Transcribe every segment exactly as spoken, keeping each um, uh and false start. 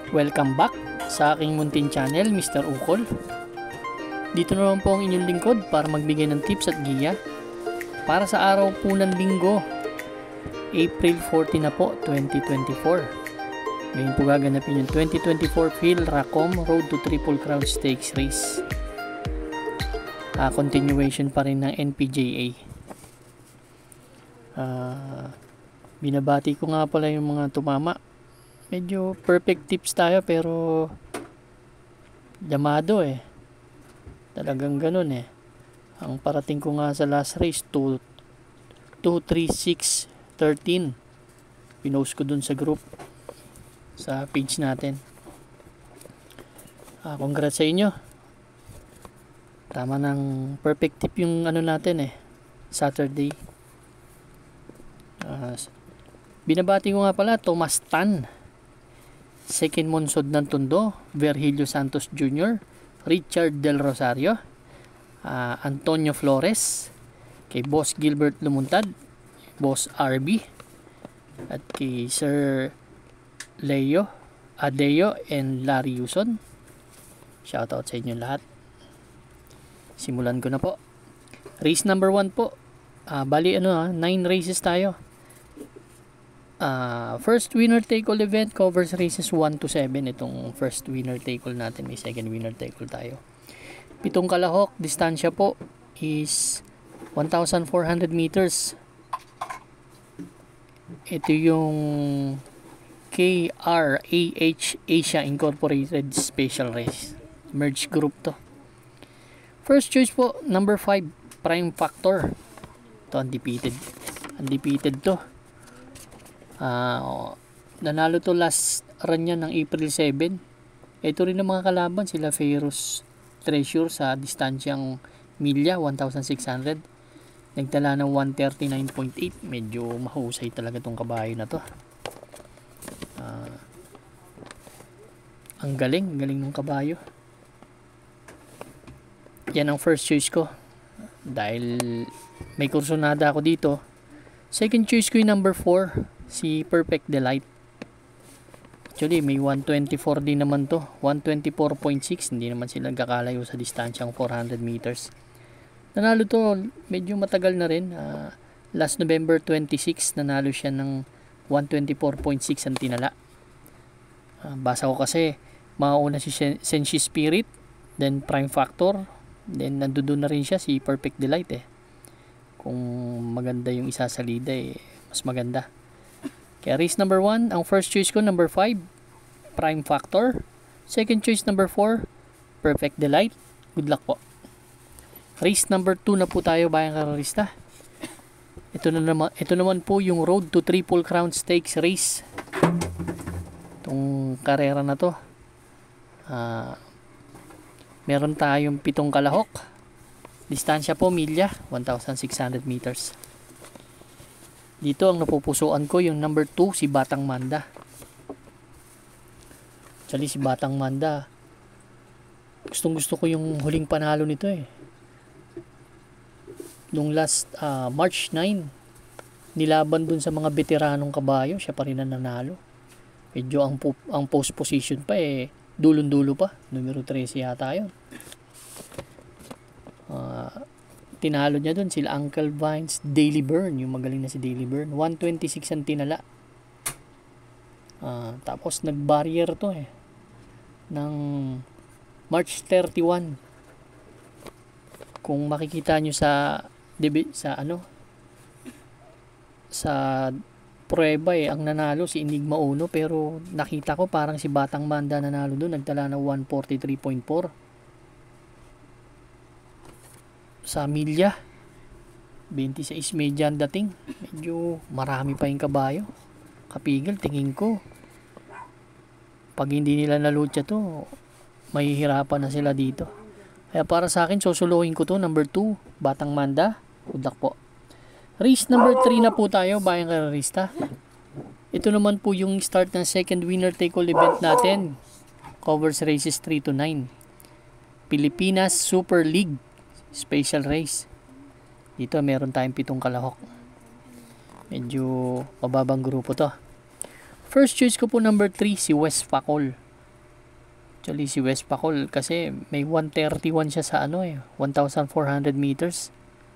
Welcome back sa aking munting channel, Mister Ukol. Dito naman po ang inyong lingkod para magbigay ng tips at giya para sa araw po ng linggo, April fourteen na po, twenty twenty-four. Ngayon po gaganapin yung twenty twenty-four Phil Racom Road to Triple Crown Stakes Race. Uh, continuation pa rin ng N P J A. Uh, binabati ko nga pala yung mga tumama. Medyo perfect tips tayo pero llamado eh. Talagang ganun eh. Ang parating ko nga sa last race two three six thirteen. Pinost ko dun sa group sa page natin. Ah, congrats sa inyo. Tama ng perfect tip yung ano natin eh. Saturday. Ah, binabati ko nga pala Thomas Tan, Second Monsod ng Tondo, Virgilio Santos Junior, Richard Del Rosario, uh, Antonio Flores, kay Boss Gilbert Lumuntad, Boss R B, at kay Sir Leo Adeo and Larry Yuson. Shoutout sa inyo lahat. Simulan ko na po. Race number one po. Uh, bali ano ha, nine races tayo. Uh, first winner take all event covers races one to seven. Itong first winner take all natin, may second winner take all tayo. Pitong kalahok, distansya po is one thousand four hundred meters. Ito yung K R A H Asia Incorporated Special Race. Merge group to. First choice po, number five, Prime Factor. Ito undefeated. Undefeated to. Uh, nanalo to last run niya ng April seven. Ito rin ang mga kalaban, sila Ferus Treasure sa distansyang milya, one thousand six hundred. Nagtala ng one thirty-nine point eight. Medyo mahusay talaga tong kabayo na to. Uh, ang galing, galing ng kabayo. Yan ang first choice ko. Dahil may kursonada ako dito. Second choice ko yung number four, si Perfect Delight. Actually may one twenty-four din naman to, one twenty-four point six. Hindi naman sila nagkakalayo sa distansyang four hundred meters. Nanalo to, medyo matagal na rin. uh, Last November twenty-six nanalo siya ng one twenty-four point six ang tinala. uh, Basa ko kasi mauna si Senshi Spirit, then Prime Factor, then nandoon na rin siya si Perfect Delight eh. Kung maganda yung isa sa lida eh, mas maganda. Kaya race number one, ang first choice ko number five, Prime Factor. Second choice number four, Perfect Delight. Good luck po. Race number two na po tayo, bayang kararista. Ito na naman, ito naman po yung Road to Triple Crown Stakes Race. Itong karera na to. Uh, meron tayong pitong kalahok. Distansya po milya, one thousand six hundred meters. Dito ang napupusuan ko yung number two, si Batang Manda. Actually si Batang Manda, gustong gusto ko yung huling panalo nito eh. Nung last uh, March nine, nilaban dun sa mga veteranong kabayo, siya pa rin ang nanalo. Medyo ang, ang post position pa eh, dulon-dulo pa, numero thirteen yata yun. Uh, tinalo niya dun sila Uncle Vines, Daily Burn, yung magaling na si Daily Burn, one twenty-six ang tinala. Uh, tapos nag-barrier to eh ng March thirty-one. Kung makikita nyo sa sa ano sa prueba eh, ang nanalo si Enigma Uno, pero nakita ko parang si Batang Manda nanalo doon, nagtala ng one forty-three point four sa milya. twenty-six medyan dating. Medyo marami pa yung kabayo. Kapigil, tingin ko. Pag hindi nila nalutya to, mahihirapan na sila dito. Kaya para sa akin, susuluhin ko to, number two, Batang Manda. Good luck po. Race number three na po tayo, bayang kararista. Ito naman po yung start ng second winner take all event natin. Covers races three to nine. Pilipinas Super League Special Race. Dito meron tayong pitong kalahok. Medyo mababang grupo to. First choice ko po number three, si West Facol. Actually, si West Pacol kasi may one thirty-one siya sa ano eh, one thousand four hundred meters.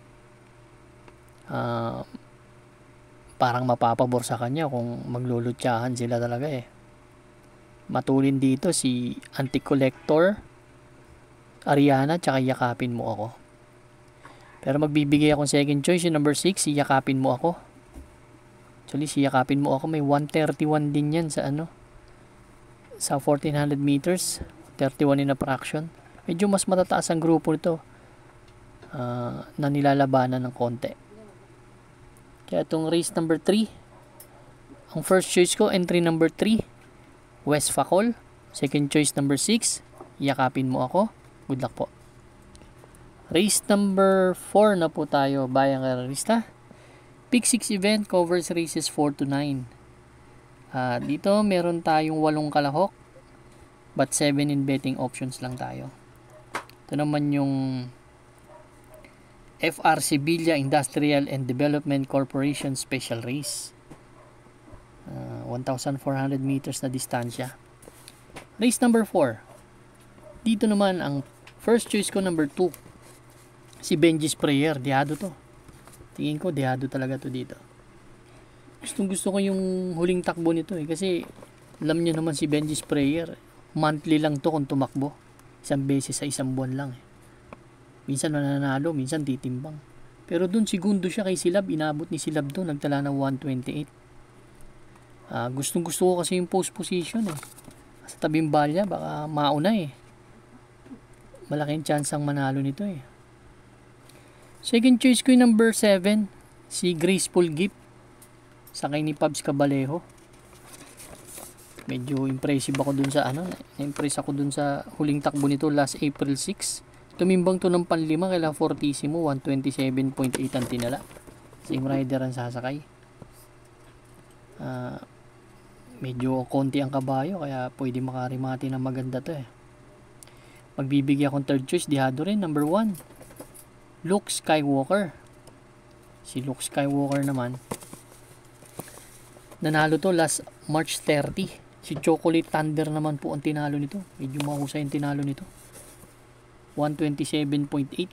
Uh, parang mapapabor sa kanya kung maglulutyahan sila talaga eh. Matulin dito si Anti-Collector, Ariana, tsaka Yakapin Mo Ako. Pero magbibigay akong second choice, yung number six, si Yakapin Mo Ako. Actually, si Yakapin Mo Ako may one thirty-one din yan sa ano, sa fourteen hundred meters, thirty-one in a fraction. Medyo mas matataas ang grupo nito uh, na nilalabanan ng konti. Kaya itong race number three, ang first choice ko, entry number three, West Pacol. Second choice number six, Yakapin Mo Ako. Good luck po. Race number four na po tayo, Bayang Karerista. Pick six event covers races four to nine. Uh, dito meron tayong walong kalahok, but seven in betting options lang tayo. Ito naman yung F R Sevilla Industrial and Development Corporation Special Race. Uh, one thousand four hundred meters na distansya. Race number four. Dito naman ang first choice ko, number two. Si Benji Sprayer. Dihado to. Tingin ko dihado talaga to dito. Gustong gusto ko yung huling takbo nito eh. Kasi alam nyo naman si Benji Sprayer, monthly lang to kung tumakbo. Isang beses sa isang buwan lang eh. Minsan mananalo, minsan titimbang. Pero dun segundo siya kay Silab. Inabot ni Silab dun. Nagtala ng one twenty-eight. Uh, gustong gusto ko kasi yung post position eh. Sa tabing balya, baka mauna eh. Malaking chance ang manalo nito eh. Second choice ko yung number seven, si Graceful Gift, sakay ni Pabs Cabalejo. Medyo impressive ako dun sa ano, na-impress ako dun sa huling takbo nito last April six. Tumimbang to ng panlima kaya Fortissimo, one twenty-seven point eight ang tinala. Same rider ang sasakay. Uh, medyo konti ang kabayo kaya pwede makarimati na maganda to eh. Magbibigay akong third choice, dihado rin, number one. Luke Skywalker. Si Luke Skywalker naman, nanalo to last March thirty. Si Chocolate Thunder naman po ang tinalo nito. Medyo mahusay ang tinalo nito. one twenty-seven point eight.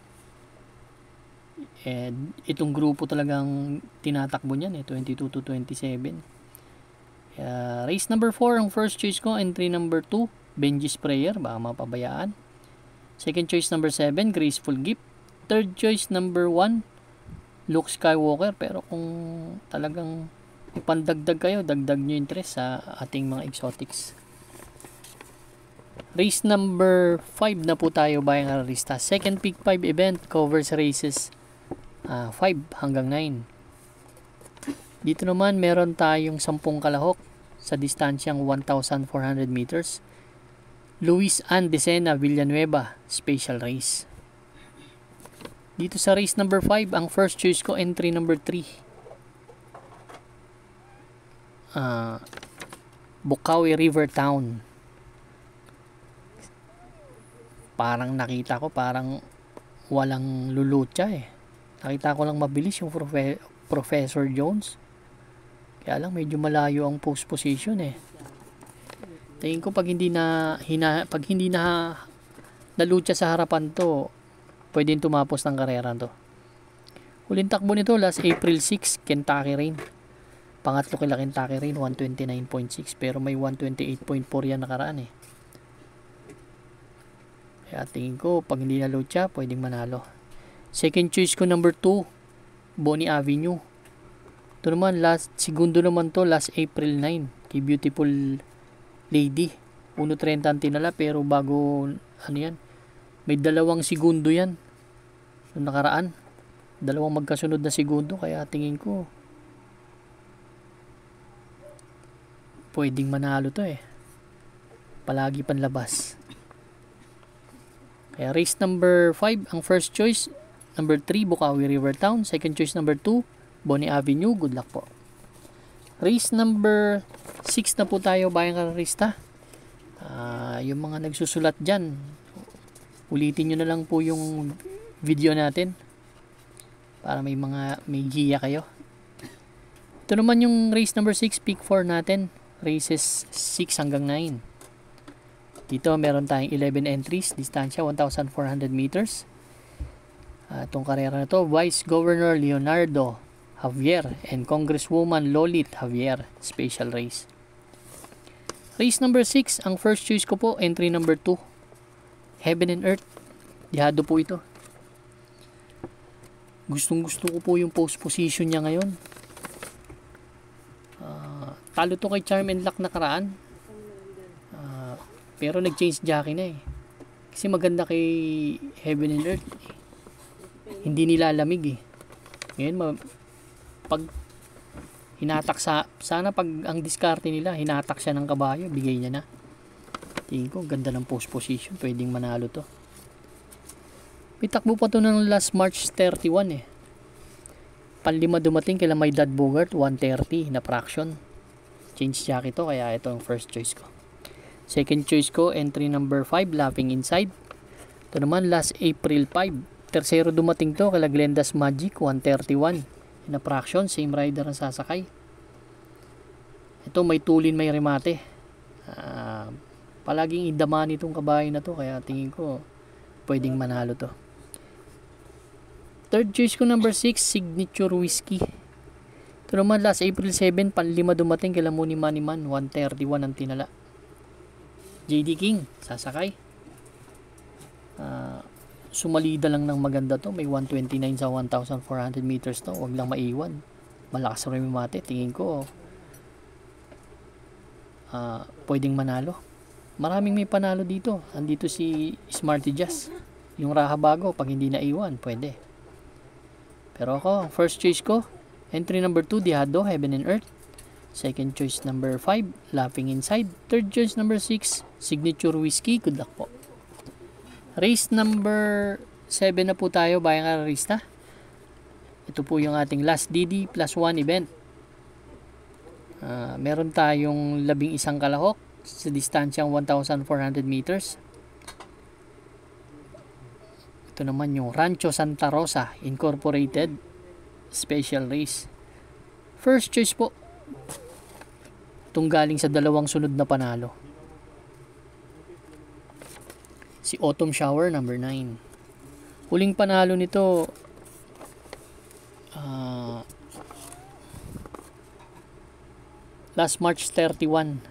And itong grupo talagang tinatakbo niyan eh, twenty-two to twenty-seven. Uh, race number four, ang first choice ko, entry number two, Benji Sprayer, baka mapabayaan. Second choice number seven, Graceful Gift. Third choice number one, Luke Skywalker. Pero kung talagang ipandagdag kayo, dagdag nyo interest sa ating mga exotics. Race number five na po tayo, Bayang Karerista. Second pick five event covers races uh, five hanggang nine. Dito naman meron tayong sampung kalahok sa distansyang one thousand four hundred meters. Luis Andesena Villanueva Special Race. Dito sa race number five, ang first choice ko, entry number three. Uh, Bukawi River Town. Parang nakita ko, parang walang lulutya eh. Nakita ko lang mabilis yung Profe Professor Jones. Kaya lang medyo malayo ang post position eh. Tingin ko pag hindi na hina, pag hindi na nalutya sa harapan to, pwedeng tumapos ng karera to. Huling takbo nito last April six, Kentucky Rain. Pangatlo kila Kentucky Rain, one twenty-nine point six, pero may one twenty-eight point four yan nakaraan eh. Kaya tingin ko pag hindi nalutya, pwedeng manalo. Second choice ko, number two, Bonnie Avenue. Ito naman last segundo naman to last April nine, kay Beautiful Lady. one thirty ang tinala, pero bago ano yan, may dalawang segundo yan yung nakaraan, dalawang magkasunod na segundo. Kaya tingin ko pwedeng manalo to eh, palagi panlabas. Kaya race number five, ang first choice number three, Bukawi River Town. Second choice number two, Bonnie Avenue. Good luck po. Race number six na po tayo, Bayang Karerista. Uh, yung mga nagsusulat dyan, ulitin nyo na lang po yung video natin para may mga may giya kayo. Ito naman yung race number six, pick four natin. Races six hanggang nine. Dito meron tayong eleven entries, distansya one thousand four hundred meters. Uh, itong karera na to, Vice Governor Leonardo Javier and Congresswoman Lolit Javier, special race. Race number six, ang first choice ko po, entry number two, Heaven and Earth. Dihado po ito. Gustong gusto ko po yung post position niya ngayon. Uh, talo to kay Charm and Luck nakaraan. Uh, pero nag-change jockey na eh. Kasi maganda kay Heaven and Earth. Hindi nilalamig eh. Ngayon, pag hinatak sa, sana pag ang diskarte nila, hinatak siya ng kabayo, bigay niya na. Tingin ko, ganda ng post position. Pwedeng manalo to. May takbo pa to ng last March thirty-one eh. Panlima dumating kila may Dad Bogart, one thirty na fraction. Change jockey to, kaya ito ang first choice ko. Second choice ko, entry number five, Laughing Inside. Ito naman, last April five. Tercero dumating to, kala Glenda's Magic, one thirty-one. Na fraction, same rider ang sasakay. Ito, may tulin, may remate. Uh, palaging idaman itong kabayo na to, kaya tingin ko, pwedeng manalo to. Third choice ko, number six, Signature Whiskey. Ito naman, last April seven, panlima dumating, kila Muni Maniman, one thirty-one ang tinala. J D King, sasakay. Ah... Uh, Sumalida lang ng maganda to. May one twenty-nine sa one thousand four hundred meters to. Huwag lang maiwan. Malakas rin yung mate. Tingin ko uh, pwedeng manalo. Maraming may panalo dito. Andito si Smarty Jazz. Yung Raha Bago, pag hindi naiwan, pwede. Pero ako, first choice ko, entry number two, Dihado, Heaven and Earth. Second choice number five, Laughing Inside. Third choice number six, Signature Whiskey. Good luck po. Race number seven na po tayo, bayang kararista. Ito po yung ating last D D plus one event. Uh, meron tayong labing isang kalahok sa distansyang one thousand four hundred meters. Ito naman yung Rancho Santa Rosa Incorporated special race. First choice po. Itong galing sa dalawang sunod na panalo. Si Autumn Shower number nine. Huling panalo nito uh, last March thirty-one.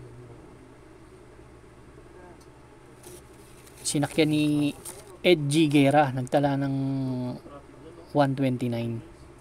Sinakyan ni Ed G. Guerra, nagtala ng one twenty-nine.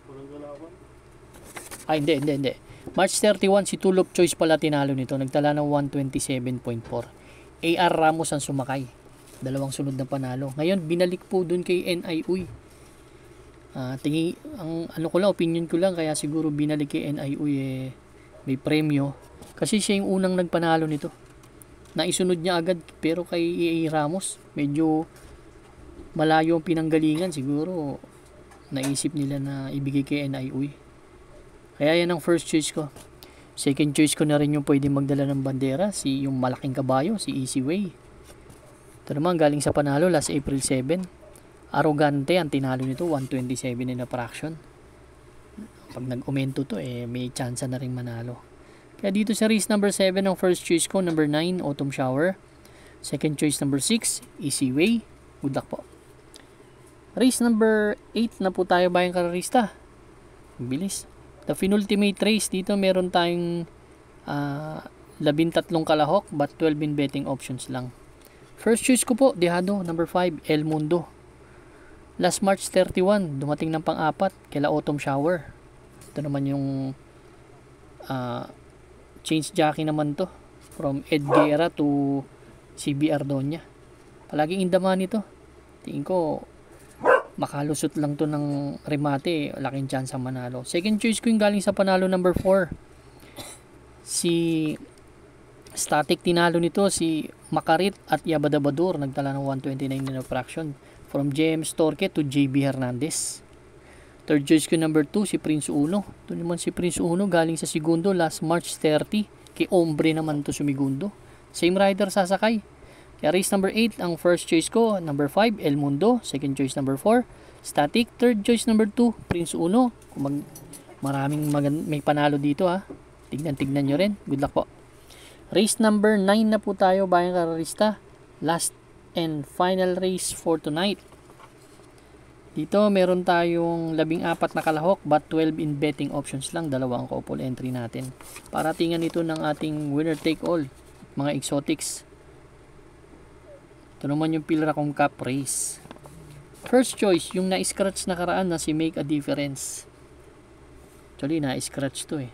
Ay, hindi, hindi, hindi. March thirty-one, si Tulip Choice pala tinalo nito. Nagtala ng one twenty-seven point four. A R Ramos ang sumakay. Dalawang sunod na panalo. Ngayon, binalik po dun kay N I U Y. Uh, tingi, ang ano ko lang, opinion ko lang, kaya siguro binalik kay N I U Y eh, may premyo. Kasi siya yung unang nagpanalo nito. Naisunod niya agad, pero kay A A Ramos, medyo malayo ang pinanggalingan. Siguro, naisip nila na ibigay kay N I U Y. Kaya yan ang first choice ko. Second choice ko na rin yung pwede magdala ng bandera, si yung malaking kabayo, si Easy Way. Ito naman galing sa panalo last April seven. Arrogante ang tinalo nito, one twenty-seven in a fraction. Pag nag-umento to eh may chance na rin manalo. Kaya dito sa race number seven ang first choice ko, number nine, Autumn Shower. Second choice number six, Easy Way. Good luck po. Race number eight na po tayo, bayang kararista. Bilis. The penultimate race, dito meron tayong uh, labintatlong kalahok but twelve in betting options lang. First choice ko po, Dihado, number five, El Mundo. Last March thirty-one, dumating ng pang-apat, kila Autumn Shower. Ito naman yung uh, change jockey naman to. From Ed Guerra to C B Ardonia. Palaging indaman ito. Tingin ko, makalusot lang to ng remate, laking chance ang manalo. Second choice ko yung galing sa panalo number four. Si Static tinalo nito, si Makarit at Yabadabadur, nagtala ng one twenty-nine in a fraction. From J M Storke to J B Hernandez. Third choice ko number two, si Prince Uno. Ito naman si Prince Uno, galing sa segundo, last March thirty. Kay Ombre naman to sumigundo. Same rider sasakay. Kaya race number eight, ang first choice ko, number five, El Mundo. Second choice number four, Static. Third choice number two, Prince Uno. Kung mag, maraming mag, may panalo dito ha. Tignan-tignan nyo rin. Good luck po. Race number nine na po tayo, bayang kararista. Last and final race for tonight. Dito meron tayong labing apat na kalahok but twelve in betting options lang. Dalawang couple entry natin. Paratingan ito ng ating winner take all. Mga exotics. Ito naman yung Pilracom Cup race. First choice, yung na-scratch na karaan na si Make a Difference. Actually, na-scratch to eh.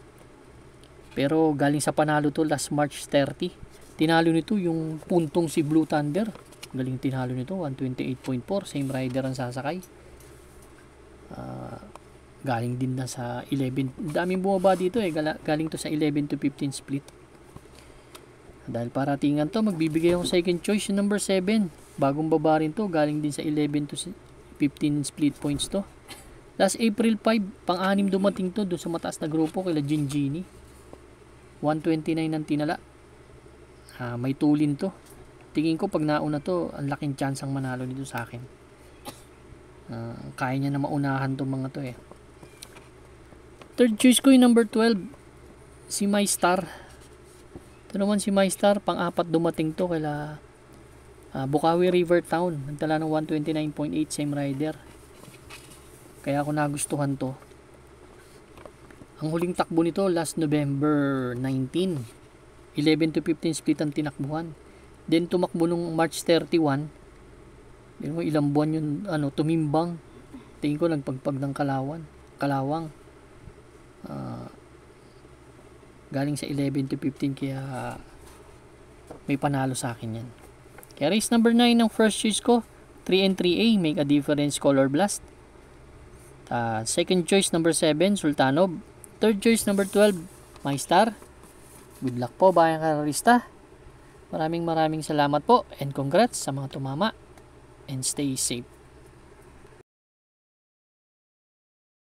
Pero galing sa panalo to last March thirty. Tinalo nito yung puntong si Blue Thunder. Galing tinalo nito, one twenty-eight point four. Same rider ang sasakay. Uh, galing din na sa eleven. Daming bumaba dito eh. Galing to sa eleven to fifteen split. Dahil paratingan to, magbibigay ako second choice yung number seven. Bagong baba rin to. Galing din sa eleven to fifteen split points to. Last April five, pang-anim dumating to doon sa mataas na grupo kila Gingini. one twenty-nine ang tinala. Uh, may tulin to. Tingin ko pag nauna to, ang laking chance ang manalo nito sa akin. Uh, kaya niya na maunahan tong mga to eh. Third choice ko yung number twelve. Si My Star. Ito naman si My Star. Pang-apat dumating to kila uh, Bukawi River Town. Nagtala ng one twenty-nine point eight same rider. Kaya ako nagustuhan to. Ang huling takbo nito last November nineteen. eleven to fifteen split ang tinakbuhan. Then tumakbo nung March thirty-one. Then mo ilang buwan yun ano tumimbang. Tingin ko nagpagpag ng Kalawan, Kalawang. Uh, galing sa eleven to fifteen kaya uh, may panalo sa akin yan. Kaya race number nine ng first choice ko, three and three A, Make a Difference, Color Blast. Uh, second choice number seven, Sultanov. Third choice number twelve, My Star. Good luck po bayang kararista. Maraming maraming salamat po and congrats sa mga tumama and stay safe.